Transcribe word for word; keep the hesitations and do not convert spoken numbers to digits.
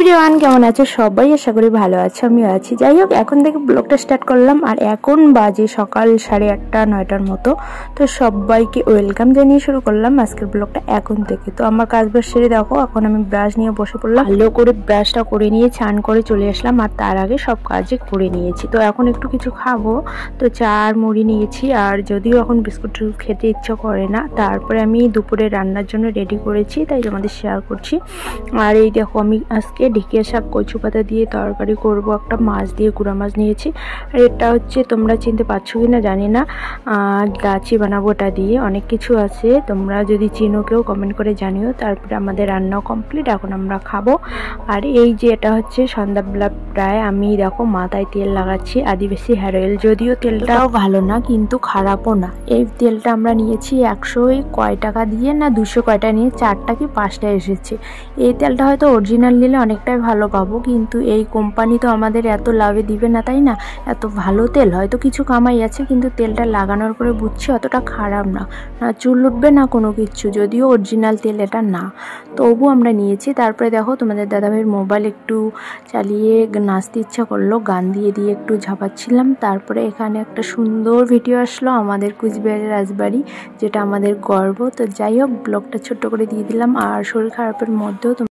Everyone, কেমন আছো সবাই? আশা করি ভালো আছো, আমিও আছি। যাই হোক, এখন থেকে ব্লগটা স্টার্ট করলাম আর এখন বাজে সকাল সাড়ে আটটা নয়টার মতো। তো সবাইকে ওয়েলকাম জানিয়ে শুরু করলাম আজকের ব্লগটা এখন থেকে। তো আমার কাজ বাজ সেরে দেখো, এখন আমি ব্রাশ নিয়ে বসে পড়লাম। ভালো করে ব্রাশটা করে নিয়ে চান করে চলে আসলাম, আর তার আগে সব কাজে করে নিয়েছি। তো এখন একটু কিছু খাবো, তো চা আর মুড়ি নিয়েছি, আর যদিও এখন বিস্কুট খেতে ইচ্ছা করে না। তারপরে আমি দুপুরে রান্নার জন্য রেডি করেছি, তাই তোমাদের শেয়ার করছি। আর এই দেখো, আমি আজকে ঢেঁকিয়া শাক কচু পাতা দিয়ে তরকারি করব, একটা মাছ দিয়ে গুঁড়া মাছ নিয়েছি। আর এটা হচ্ছে, তোমরা চিনতে পারছো কি না জানি না, লাচি বানাবো ওটা দিয়ে। অনেক কিছু আছে, তোমরা যদি চিনো কেউ কমেন্ট করে জানিও। তারপরে আমাদের রান্নাও কমপ্লিট, এখন আমরা খাবো। আর এই যে এটা হচ্ছে সন্ধ্যাবেলা প্রায়, আমি দেখো মাথায় তেল লাগাচ্ছি আদিবাসী হেয়ার অয়েল। যদিও তেলটাও ভালো না কিন্তু খারাপও না। এই তেলটা আমরা নিয়েছি একশো কয় টাকা দিয়ে, না দুশো কয়টা নিয়ে চারটা কি পাঁচটা এসেছে। এই তেলটা হয়তো অরিজিনাল নিলে অনেকটাই ভালো পাবো, কিন্তু এই কোম্পানি তো আমাদের এত লাভে দিবে না, তাই না? এত ভালো তেল, হয়তো কিছু কামাই আছে, কিন্তু তেলটা লাগানোর পরে বুঝছি অতটা খারাপ না, না চুল উঠবে না কোনো কিছু, যদিও অরিজিনাল তেল এটা না। তবু আমরা নিয়েছি। তারপরে দেখো, তোমাদের দাদাভাইয়ের মোবাইল একটু চালিয়ে নাচতে ইচ্ছা করলো, গান দিয়ে দিয়ে একটু ঝাপাচ্ছিলাম। তারপরে এখানে একটা সুন্দর ভিডিও আসলো আমাদের কুচবিহারের রাজবাড়ি, যেটা আমাদের গর্ব। তো যাই হোক, ব্লগটা ছোট্ট করে দিয়ে দিলাম। আর শরীর খারাপের মধ্যেও